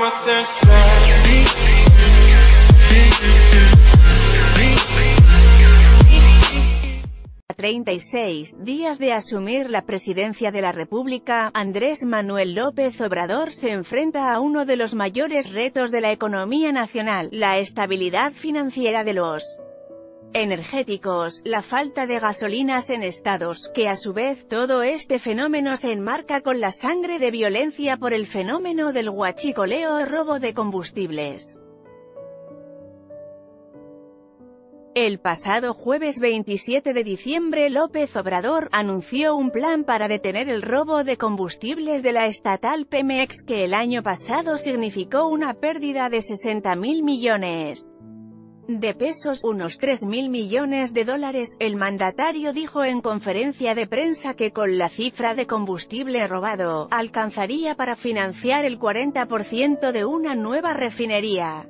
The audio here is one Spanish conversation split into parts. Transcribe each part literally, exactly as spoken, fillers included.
A treinta y seis días de asumir la presidencia de la República, Andrés Manuel López Obrador se enfrenta a uno de los mayores retos de la economía nacional, la estabilidad financiera de los energéticos, la falta de gasolinas en estados, que a su vez todo este fenómeno se enmarca con la sangre de violencia por el fenómeno del huachicoleo o robo de combustibles. El pasado jueves veintisiete de diciembre López Obrador anunció un plan para detener el robo de combustibles de la estatal Pemex, que el año pasado significó una pérdida de sesenta mil millones de pesos, unos tres mil millones de dólares. El mandatario dijo en conferencia de prensa que con la cifra de combustible robado, alcanzaría para financiar el cuarenta por ciento de una nueva refinería.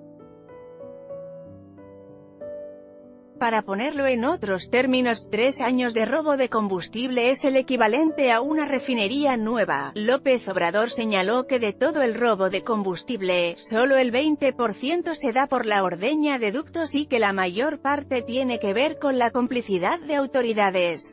Para ponerlo en otros términos, tres años de robo de combustible es el equivalente a una refinería nueva. López Obrador señaló que de todo el robo de combustible, solo el veinte por ciento se da por la ordeña de ductos y que la mayor parte tiene que ver con la complicidad de autoridades.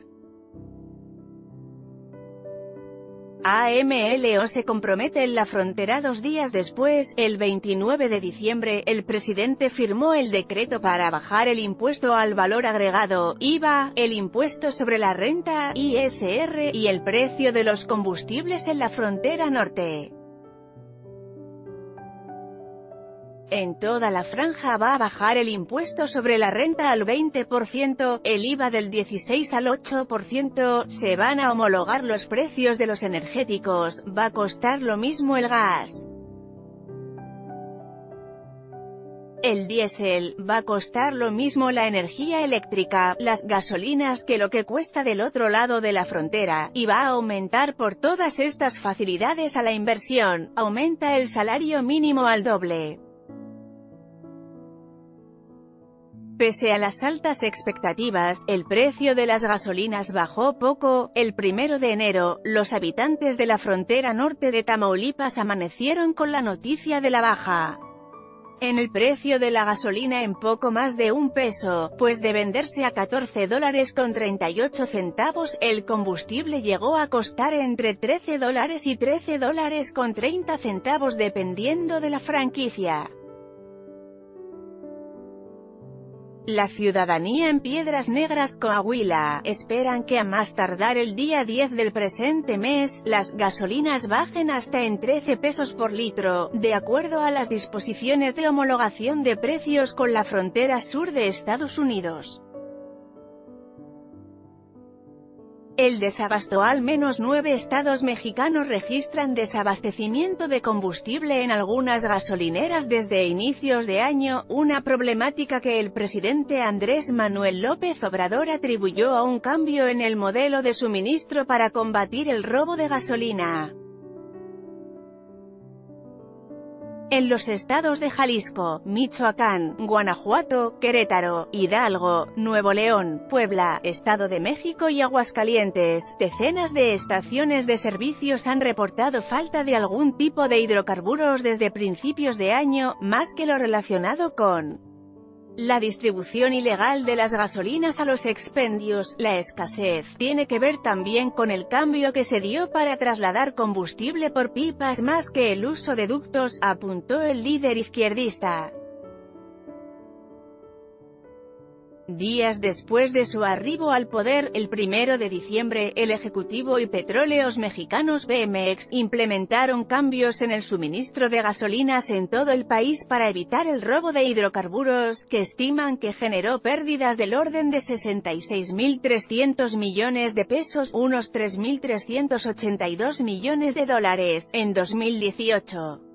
AMLO se compromete en la frontera. Dos días después, el veintinueve de diciembre, el presidente firmó el decreto para bajar el impuesto al valor agregado, I V A, el impuesto sobre la renta, I S R, y el precio de los combustibles en la frontera norte. En toda la franja va a bajar el impuesto sobre la renta al veinte por ciento, el I V A del dieciséis al ocho por ciento, se van a homologar los precios de los energéticos, va a costar lo mismo el gas, el diésel, va a costar lo mismo la energía eléctrica, las gasolinas que lo que cuesta del otro lado de la frontera, y va a aumentar por todas estas facilidades a la inversión, aumenta el salario mínimo al doble. Pese a las altas expectativas, el precio de las gasolinas bajó poco. El primero de enero, los habitantes de la frontera norte de Tamaulipas amanecieron con la noticia de la baja en el precio de la gasolina en poco más de un peso, pues de venderse a catorce dólares con treinta y ocho centavos, el combustible llegó a costar entre trece dólares y trece dólares con treinta centavos dependiendo de la franquicia. La ciudadanía en Piedras Negras, Coahuila, esperan que a más tardar el día diez del presente mes, las gasolinas bajen hasta en trece pesos por litro, de acuerdo a las disposiciones de homologación de precios con la frontera sur de Estados Unidos. El desabasto. Al menos nueve estados mexicanos registran desabastecimiento de combustible en algunas gasolineras desde inicios de año, una problemática que el presidente Andrés Manuel López Obrador atribuyó a un cambio en el modelo de suministro para combatir el robo de gasolina. En los estados de Jalisco, Michoacán, Guanajuato, Querétaro, Hidalgo, Nuevo León, Puebla, Estado de México y Aguascalientes, decenas de estaciones de servicios han reportado falta de algún tipo de hidrocarburos desde principios de año, más que lo relacionado con la distribución ilegal de las gasolinas a los expendios. La escasez tiene que ver también con el cambio que se dio para trasladar combustible por pipas más que el uso de ductos, apuntó el líder izquierdista. Días después de su arribo al poder, el primero de diciembre, el Ejecutivo y Petróleos Mexicanos Pemex implementaron cambios en el suministro de gasolinas en todo el país para evitar el robo de hidrocarburos, que estiman que generó pérdidas del orden de sesenta y seis mil trescientos millones de pesos, unos tres mil trescientos ochenta y dos millones de dólares, en dos mil dieciocho.